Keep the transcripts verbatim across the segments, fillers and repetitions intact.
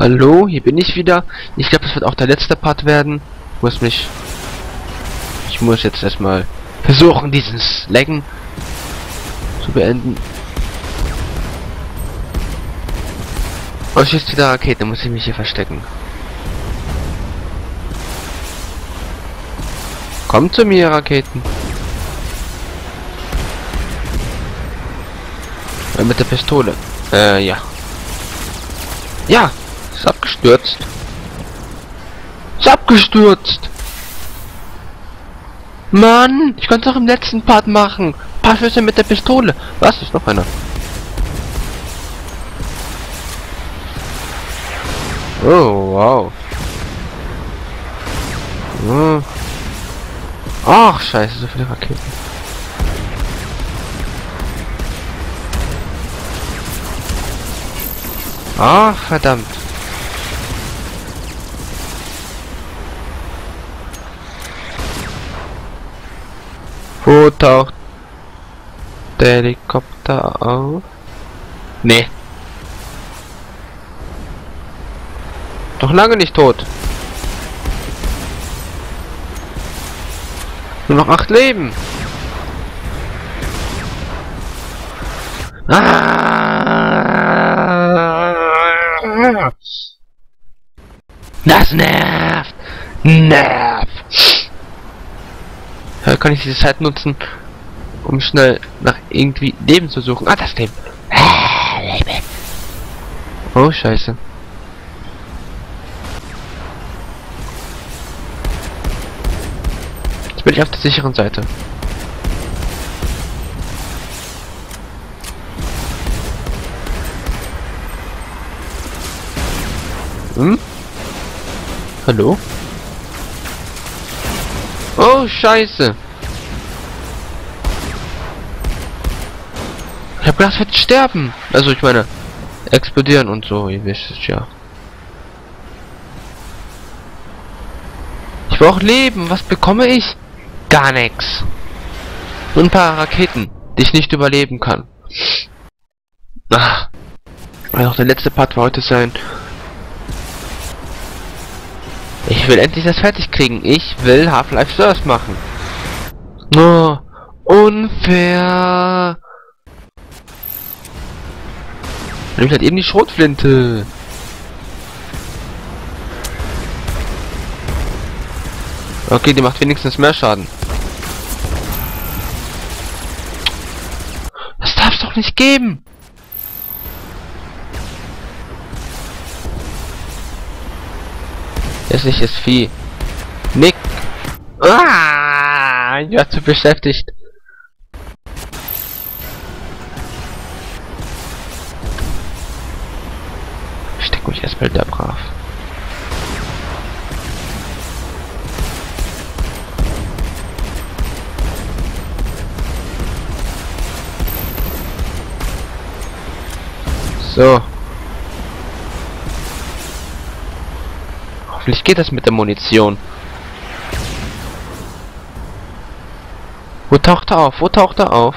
Hallo, hier bin ich wieder. Ich glaube, das wird auch der letzte Part werden. Ich muss mich... Ich muss jetzt erstmal versuchen, dieses Laggen zu beenden. Oh, schießt wieder Rakete, muss ich mich hier verstecken. Kommt zu mir, Raketen. Äh, mit der Pistole. Äh, ja. Ja, ist abgestürzt. Ist abgestürzt. Mann, ich konnte es auch im letzten Part machen. Ein paar Schüsse mit der Pistole. Was, ist noch einer? Oh, wow. Oh. Ach, scheiße, so viele Raketen. Ach, verdammt. Wo taucht der Helikopter auf? Nee. Doch lange nicht tot. Nur noch acht Leben. Ah! Das nervt. Nervt. Ja, kann ich diese Zeit nutzen, um schnell nach irgendwie Leben zu suchen. Ah, das Leben. Ah, Leben. Oh, scheiße. Jetzt bin ich auf der sicheren Seite. Hm? Hallo? Oh, scheiße. Ich hab gedacht, ich werde sterben. Also, ich meine, explodieren und so, ihr wisst es ja. Ich brauche Leben. Was bekomme ich? Gar nichts. Nur ein paar Raketen, die ich nicht überleben kann. Ach. Wird auch der letzte Part für heute sein. Ich will endlich das fertig kriegen. Ich will Half-Life Source machen. Oh, unfair. Ich halt eben die Schrotflinte. Okay, die macht wenigstens mehr Schaden. Das darf's doch nicht geben. Hässliches Vieh. Nick. Ah, ich war zu beschäftigt. Steck mich erstmal da brav. So. Hoffentlich geht das mit der Munition. Wo taucht er auf? Wo taucht er auf?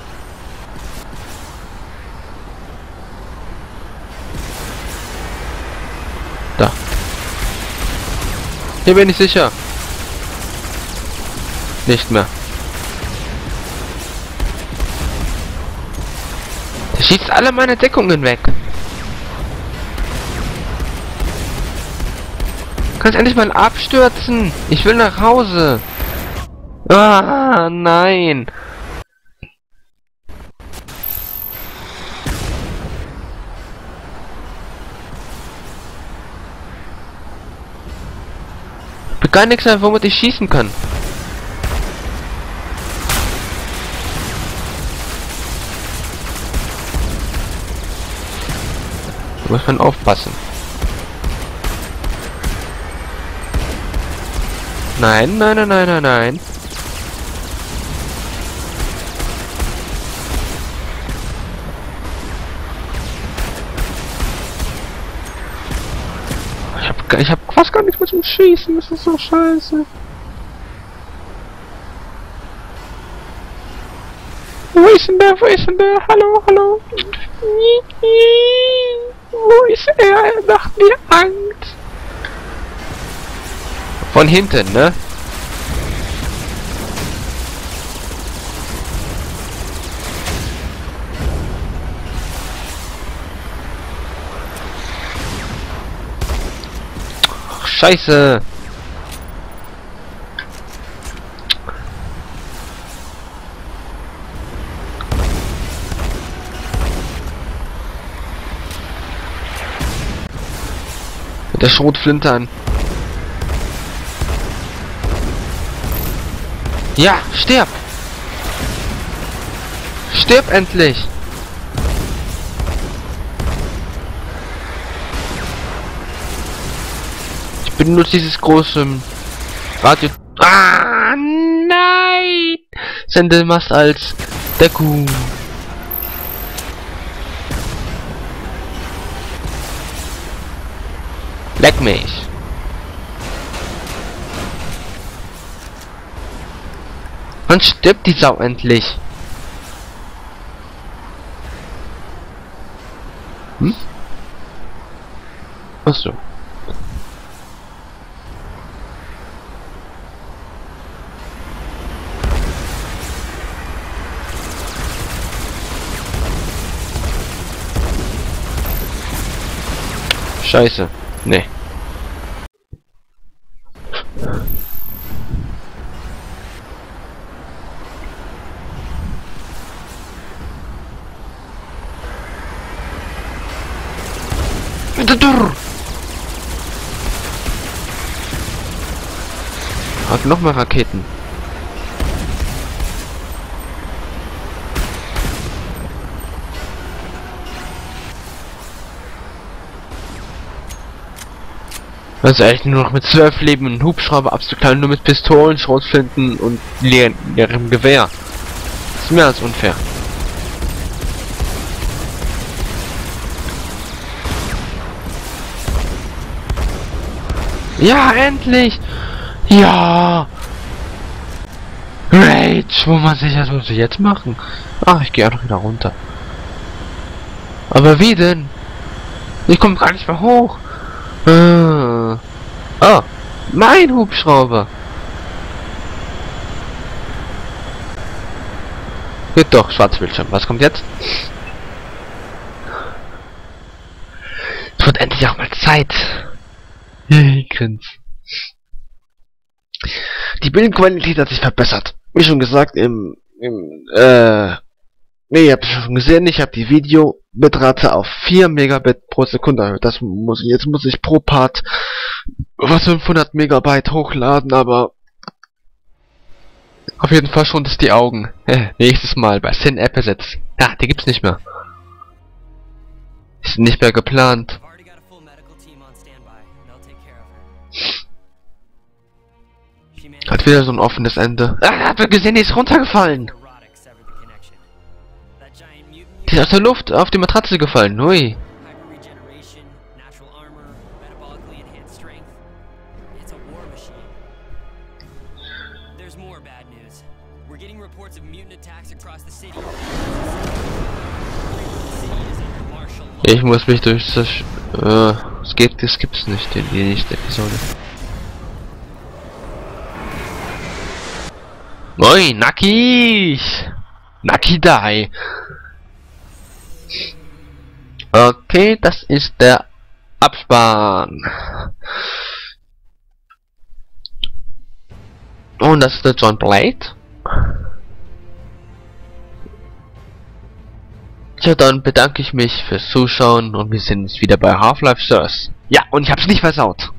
Da. Hier bin ich sicher. Nicht mehr. Der schießt alle meine Deckungen weg. Kannst endlich mal abstürzen. Ich will nach Hause. Ah, nein. Ich bin gar nichts mehr, womit ich schießen kann. Da muss man aufpassen. Nein, nein, nein, nein, nein, nein. Ich hab, ich hab fast gar nichts mit dem Schießen, das ist so scheiße. Wo ist denn der? Wo ist denn der? Hallo, hallo. Wo ist er? Er macht mir Angst. Von hinten, ne? Ach, Scheiße. Mit der Schrotflinte an. Ja, stirb! Stirb endlich! Ich benutze dieses große Radio... Ah, nein! Sendelmast als Deckung. Leck mich! Wann stirbt die Sau endlich? Hm? Achso. Scheiße. Nee. Hat noch mal Raketen. Also echt nur noch mit zwölf Leben einen Hubschrauber abzuknallen, nur mit Pistolen, Schrotflinten und leerem Gewehr. Das ist mehr als unfair. Ja, endlich! Ja! Rage! Wo man sich das muss ich jetzt machen? Ach, ich gehe einfach wieder runter. Aber wie denn? Ich komme gar nicht mehr hoch. Äh. Oh, mein Hubschrauber. Geht doch, Schwarzbildschirm. Was kommt jetzt? Es wird endlich auch mal Zeit. Grins. Die Bildqualität hat sich verbessert. Wie schon gesagt, im, im äh, nee, ihr habt es schon gesehen, ich habe die Videobitrate auf vier Megabit pro Sekunde erhöht. Das muss ich, jetzt muss ich pro Part was fünfhundert Megabyte hochladen, aber auf jeden Fall schon das die Augen. Äh, nächstes Mal bei Sin App ersetzt. Ja, die gibt's nicht mehr. Ist nicht mehr geplant. Hat wieder so ein offenes Ende. Ah, habt ihr gesehen, die ist runtergefallen. Die ist aus der Luft auf die Matratze gefallen. Hui. Ich muss mich durch das... Äh, es geht, das gibt's nicht in die nächste Episode. Moin, Naki! Naki Dai! Okay, das ist der Abspann. Und das ist der John Blade. Ja, dann bedanke ich mich fürs Zuschauen und wir sehen uns wieder bei Half-Life Source. Ja, und ich hab's nicht versaut.